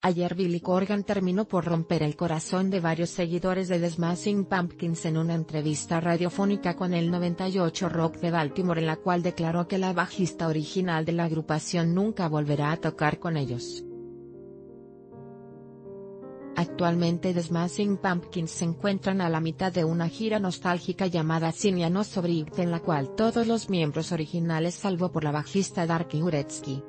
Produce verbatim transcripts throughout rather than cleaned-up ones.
Ayer Billy Corgan terminó por romper el corazón de varios seguidores de The Smashing Pumpkins en una entrevista radiofónica con el noventa y ocho Rock de Baltimore, en la cual declaró que la bajista original de la agrupación nunca volverá a tocar con ellos. Actualmente The Smashing Pumpkins se encuentran a la mitad de una gira nostálgica llamada Sinja No Survived, en la cual todos los miembros originales salvo por la bajista Darky Uretsky.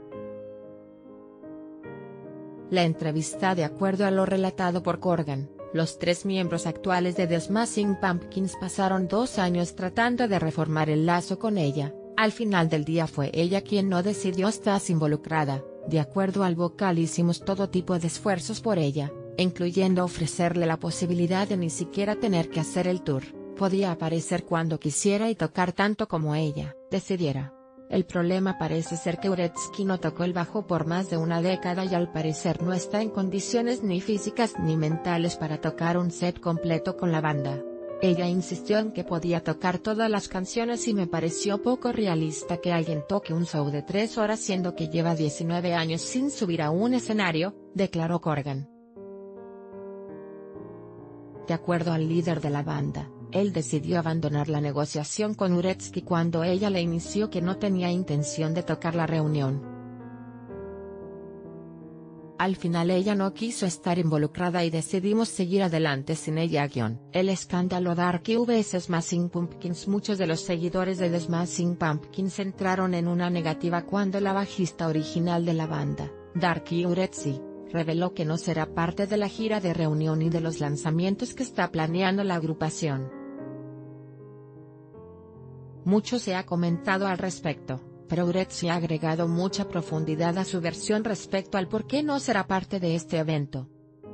La entrevista: de acuerdo a lo relatado por Corgan, los tres miembros actuales de The Smashing Pumpkins pasaron dos años tratando de reformar el lazo con ella. Al final del día fue ella quien no decidió estar involucrada. De acuerdo al vocal, hicimos todo tipo de esfuerzos por ella, incluyendo ofrecerle la posibilidad de ni siquiera tener que hacer el tour, podía aparecer cuando quisiera y tocar tanto como ella decidiera. El problema parece ser que Uretsky no tocó el bajo por más de una década y al parecer no está en condiciones ni físicas ni mentales para tocar un set completo con la banda. Ella insistió en que podía tocar todas las canciones y me pareció poco realista que alguien toque un show de tres horas siendo que lleva diecinueve años sin subir a un escenario, declaró Corgan. De acuerdo al líder de la banda, él decidió abandonar la negociación con Uretsky cuando ella le inició que no tenía intención de tocar la reunión. Al final ella no quiso estar involucrada y decidimos seguir adelante sin ella. El escándalo Darky vs Smashing Pumpkins. Muchos de los seguidores de The Smashing Pumpkins entraron en una negativa cuando la bajista original de la banda, Darky Uretsky, reveló que no será parte de la gira de reunión y de los lanzamientos que está planeando la agrupación. Mucho se ha comentado al respecto, pero Uretsky ha agregado mucha profundidad a su versión respecto al por qué no será parte de este evento.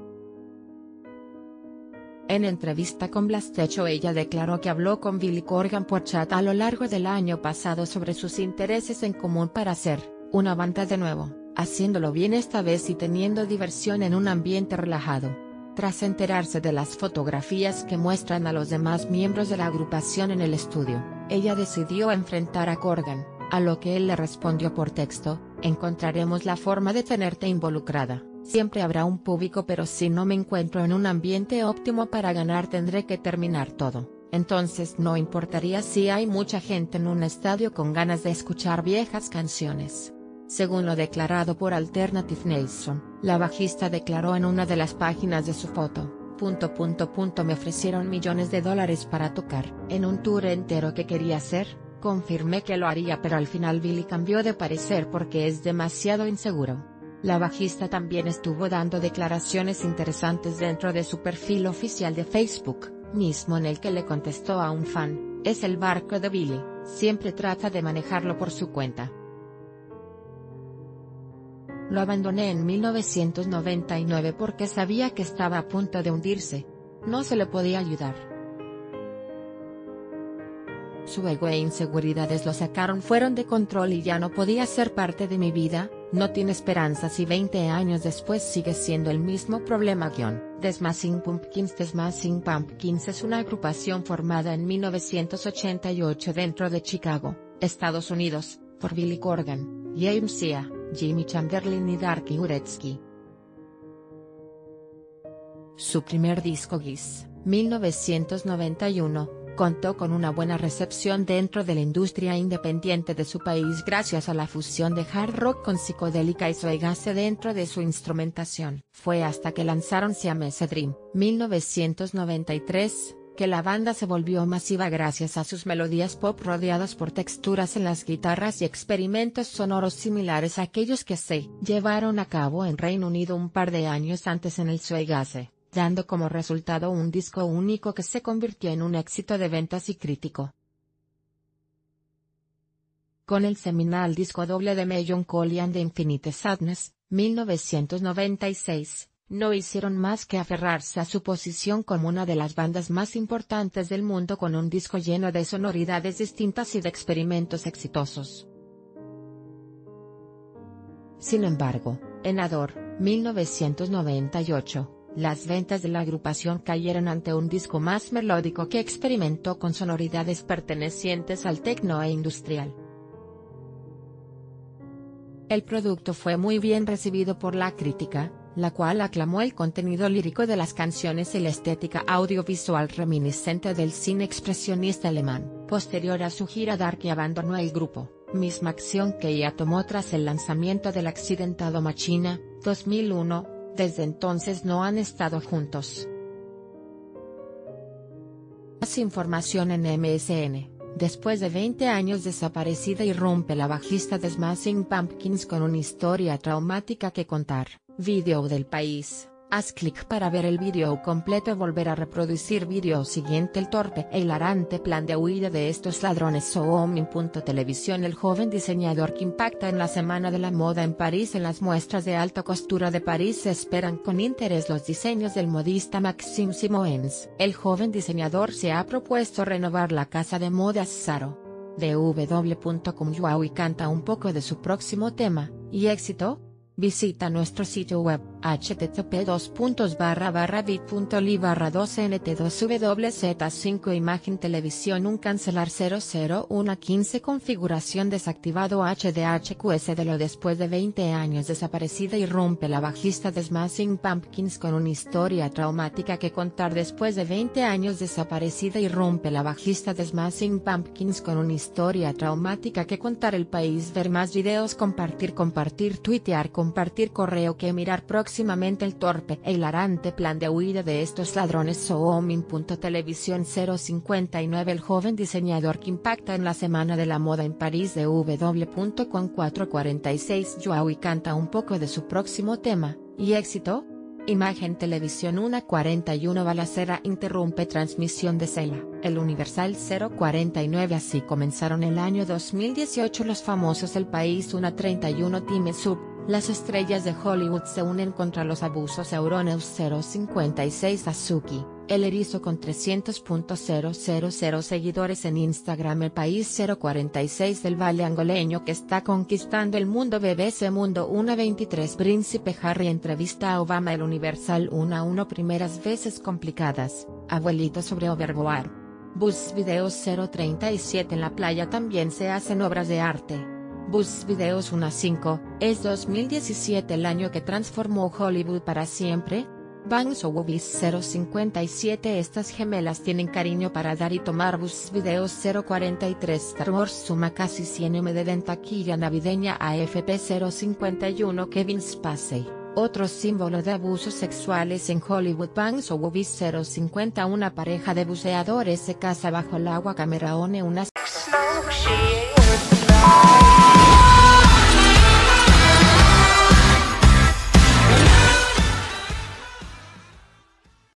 En entrevista con Blast Echo, ella declaró que habló con Billy Corgan por chat a lo largo del año pasado sobre sus intereses en común para hacer una banda de nuevo, haciéndolo bien esta vez y teniendo diversión en un ambiente relajado. Tras enterarse de las fotografías que muestran a los demás miembros de la agrupación en el estudio, ella decidió enfrentar a Corgan, a lo que él le respondió por texto: encontraremos la forma de tenerte involucrada, siempre habrá un público, pero si no me encuentro en un ambiente óptimo para ganar tendré que terminar todo, entonces no importaría si hay mucha gente en un estadio con ganas de escuchar viejas canciones. Según lo declarado por Alternative Nation, la bajista declaró en una de las páginas de su foto: punto punto punto me ofrecieron millones de dólares para tocar en un tour entero que quería hacer, confirmé que lo haría, pero al final Billy cambió de parecer porque es demasiado inseguro. La bajista también estuvo dando declaraciones interesantes dentro de su perfil oficial de Facebook, mismo en el que le contestó a un fan: es el barco de Billy, siempre trata de manejarlo por su cuenta. Lo abandoné en mil novecientos noventa y nueve porque sabía que estaba a punto de hundirse. No se le podía ayudar. Su ego e inseguridades lo sacaron fueron de control y ya no podía ser parte de mi vida. No tiene esperanzas y veinte años después sigue siendo el mismo problema. The Smashing Pumpkins. The Smashing Pumpkins es una agrupación formada en mil novecientos ochenta y ocho dentro de Chicago, Estados Unidos, por Billy Corgan, James Sia, Jimmy Chamberlin y Darky Uretsky. Su primer disco, Giz, mil novecientos noventa y uno, contó con una buena recepción dentro de la industria independiente de su país gracias a la fusión de hard rock con psicodélica y shoegaze dentro de su instrumentación. Fue hasta que lanzaron Siamese Dream, mil novecientos noventa y tres, que la banda se volvió masiva gracias a sus melodías pop rodeadas por texturas en las guitarras y experimentos sonoros similares a aquellos que se llevaron a cabo en Reino Unido un par de años antes en el shoegaze, dando como resultado un disco único que se convirtió en un éxito de ventas y crítico. Con el seminal disco doble de Melancholy and the Infinite Sadness, mil novecientos noventa y seis, no hicieron más que aferrarse a su posición como una de las bandas más importantes del mundo, con un disco lleno de sonoridades distintas y de experimentos exitosos. Sin embargo, en Adore, mil novecientos noventa y ocho, las ventas de la agrupación cayeron ante un disco más melódico que experimentó con sonoridades pertenecientes al techno e industrial. El producto fue muy bien recibido por la crítica, la cual aclamó el contenido lírico de las canciones y la estética audiovisual reminiscente del cine expresionista alemán. Posterior a su gira, Darky abandonó el grupo, misma acción que ella tomó tras el lanzamiento del accidentado Machina, dos mil uno, desde entonces no han estado juntos. Más información en M S N. Después de veinte años desaparecida, irrumpe la bajista de Smashing Pumpkins con una historia traumática que contar. Video del país. Haz clic para ver el video completo y volver a reproducir video siguiente. El torpe e hilarante plan de huida de estos ladrones. Sohomin.televisión. El joven diseñador que impacta en la Semana de la Moda en París. En las muestras de alta costura de París se esperan con interés los diseños del modista Maxime Simoens. El joven diseñador se ha propuesto renovar la casa de modas Zaro. D W punto com. Joao canta un poco de su próximo tema, ¿y éxito? Visita nuestro sitio web, h t t p dos puntos barra barra bit punto l y barra dos n t dos w z cinco. Imagen televisión. Un cancelar cero cero uno quince. Configuración desactivado. H D H Q S de lo después de veinte años desaparecida, irrumpe la bajista de Smashing Pumpkins con una historia traumática que contar. Después de veinte años desaparecida, irrumpe la bajista de Smashing Pumpkins con una historia traumática que contar. El país. Ver más videos. Compartir compartir tuitear compartir correo que mirar próximamente. El torpe e hilarante plan de huida de estos ladrones. Sohomin.televisión. cero cincuenta y nueve. El joven diseñador que impacta en la Semana de la Moda en París. D W punto com. cuatro cuarenta y seis. Joao canta un poco de su próximo tema, ¿y éxito? Imagen televisión. Una cuarenta y uno. Balacera interrumpe transmisión de Cela. El Universal. Cero cuarenta y nueve. Así comenzaron el año dos mil dieciocho los famosos. El país. Una treinta y uno. Time Sub. Las estrellas de Hollywood se unen contra los abusos. Euronews. Cero cincuenta y seis. Azuki, el erizo con trescientos mil seguidores en Instagram. El país. Cero cuarenta y seis. Del Valle angoleño que está conquistando el mundo. B B C Mundo. Una veintitrés. Príncipe Harry entrevista a Obama. El Universal. Una uno. Primeras veces complicadas, abuelito sobre Overboard. Buzz Videos. Cero treinta y siete. En la playa también se hacen obras de arte. Buzz Videos. Una cinco. ¿Es dos mil diecisiete el año que transformó Hollywood para siempre? Bangs o Wobis. Cero cincuenta y siete. Estas gemelas tienen cariño para dar y tomar. Buzz Videos. Cero cuarenta y tres. Star Wars suma casi cien millones de en taquilla navideña. A F P. Cero cincuenta y uno. Kevin Spacey, otro símbolo de abusos sexuales en Hollywood. Bangs o Wobis. Cero cincuenta. Una pareja de buceadores se casa bajo el agua. Camerone. Una